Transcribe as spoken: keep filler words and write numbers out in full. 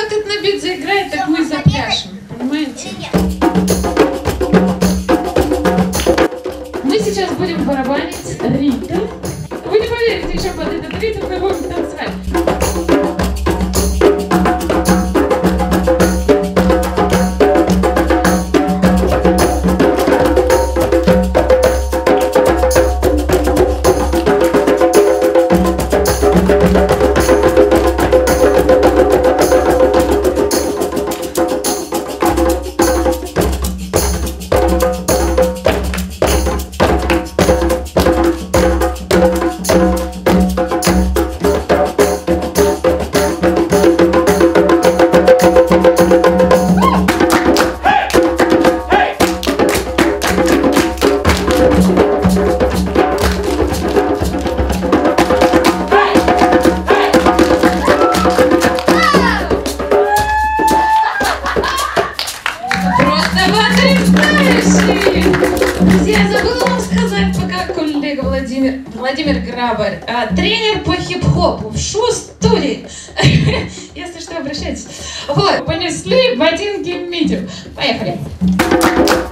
как этот на бит заиграет, так мы запляшем. Понимаете? Мы сейчас будем барабанить ритм. Вы не поверите, что под этот ритм мы будем танцевать. Друзья, я забыла вам сказать, пока коллега Владимир, Владимир Грабарь, а, тренер по хип-хопу в шу-студии. Если что, обращайтесь. Вот, понесли ботинки медиум. Поехали.